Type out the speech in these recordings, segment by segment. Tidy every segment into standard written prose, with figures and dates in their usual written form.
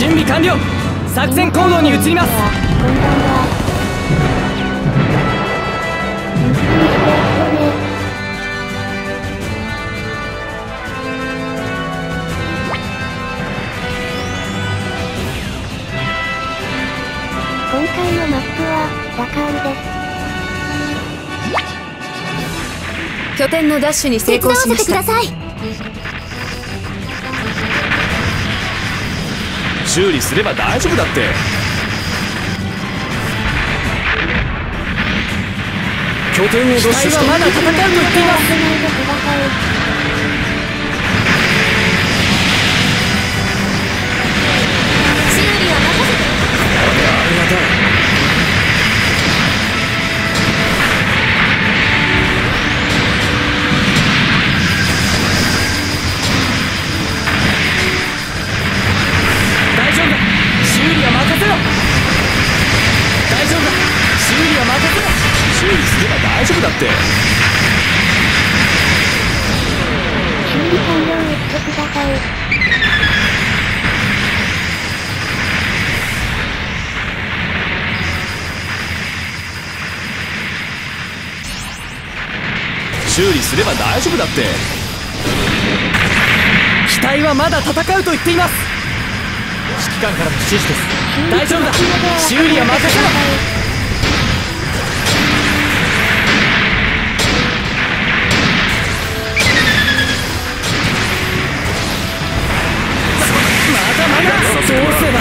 準備完了。作戦行動に移ります。 こんばんは。盗みしてよね。今回のマップはダカウです。 拠点のダッシュに成功しました。 手伝わせてください。 修理すれば大丈夫だって。拠点を奪取した。 機体はまだ戦うと言っています。 危ないでください。修理は任せて。 ありがたい。 大丈夫だ。修理は任せろ。大丈夫だ。修理は任せろ。 修理すれば大丈夫だって。 修理完了をしてください。 修理すれば大丈夫だって。 機体はまだ戦うと言っています。指揮官からの指示です。大丈夫だ。修理は任せろ。まだまだ。どうすれば。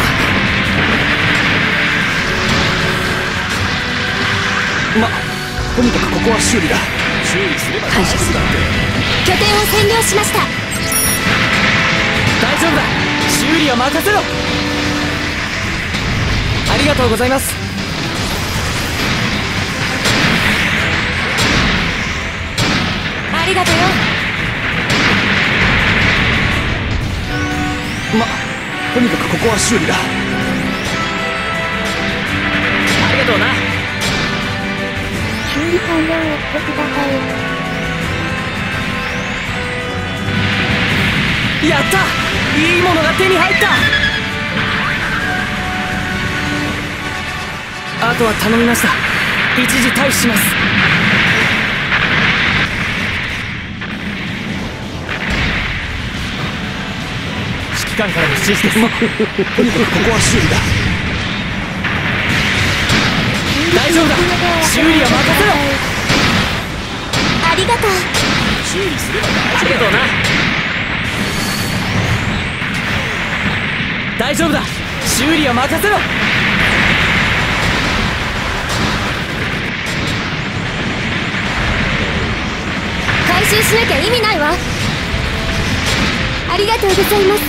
とにかくここは修理だ。修理すれば大丈夫だって。 拠点を占領しました。 大丈夫だ。修理は任せろ。ありがとうございます。 ありがとよ。 とにかくここは修理だ。 ありがとうな。 修理完了をしてください。 やった。いいものが手に入った。あとは頼みました。一時退避します。指揮官からの指示です。 とにかくここは修理だ。 大丈夫だ。修理は任せろ。 ありがとう。 修理すれば大あ丈夫だ。 りがとうな。大丈夫だ。修理は任せろ。 回収しなきゃ意味ないわ。ありがとうございます。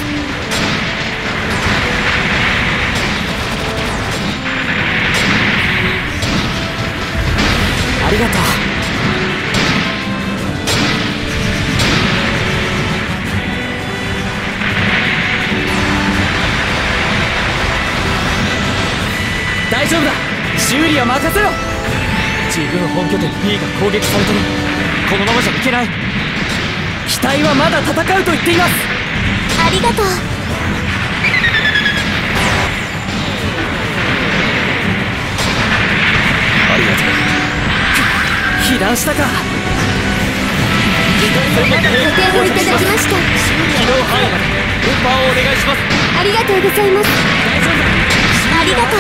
ありがとう。大丈夫だ。修理は任せろ。自分本拠点 B が攻撃されてる。このままじゃいけない。機体はまだ戦うと言っています。 ありがとう。 ありがとう。 被弾したか。 拠点をいただきました。 機能範囲まで運搬をお願いします。 ありがとうございます。 大丈夫だ。 ありがとう。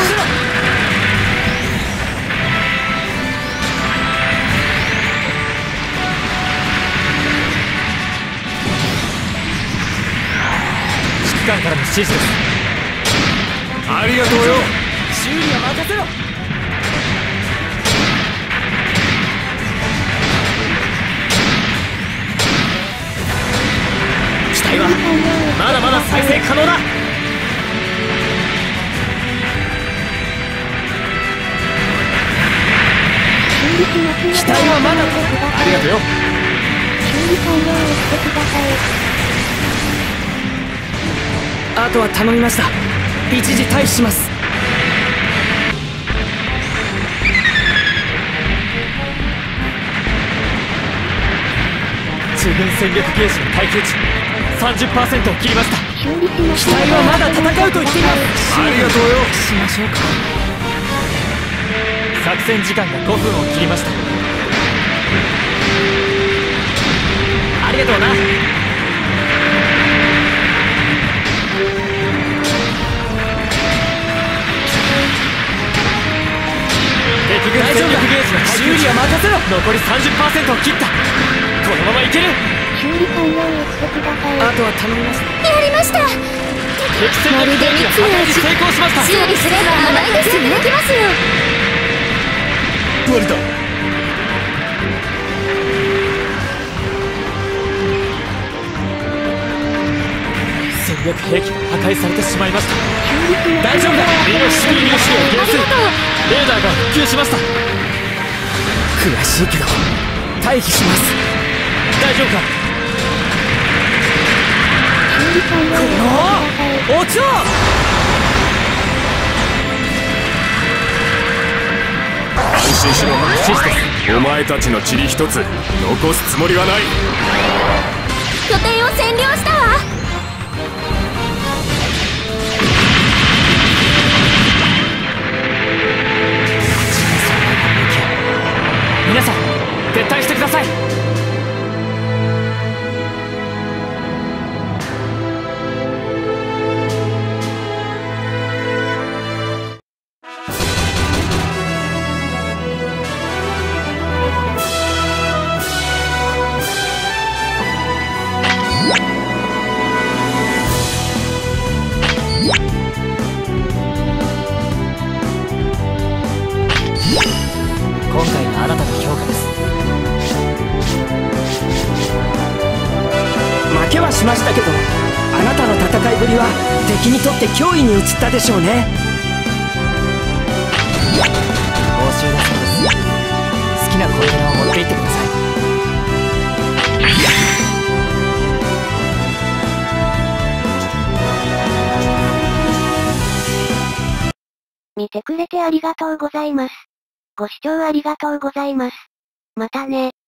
指揮官からの指示です。 ありがとうよ。 修理は任せろ。機体はまだまだ再生可能だ。機体はまだ。 ありがとうよ。 修理完了をしてください。 あとは頼みました。一時退避します。自分戦略ゲージの耐久値 30% を切りました。機体はまだ戦うと言っています。 修理をしましょうか。作戦時間が5分を切りました。ありがとうな。敵軍戦力ゲージの修理は任せろ。残り 30% を切った。このままいける。 修理完了をしてください。 あとは頼みます。 やりました。 敵戦力ゲージの破壊に成功しました。 修理すれば甘いですよ。できますよ。 割れた。 戦略兵器が破壊されてしまいました。大丈夫だ。ミロ修理入手を減数。レーダーが復旧しました。悔しいけど退避します。大丈夫か。 修理完了をしてください。 落ちろ。 安心しろ。お前たちの塵一つ残すつもりはない。 拠点を占領したわ。 皆さん撤退してください。今回のあなたの評価です。 負けはしましたけど、あなたの戦いぶりは敵にとって脅威に移ったでしょうね。 報酬だそうです。好きなコンテナを持って行ってください。 見てくれてありがとうございます。ご視聴ありがとうございます。またね。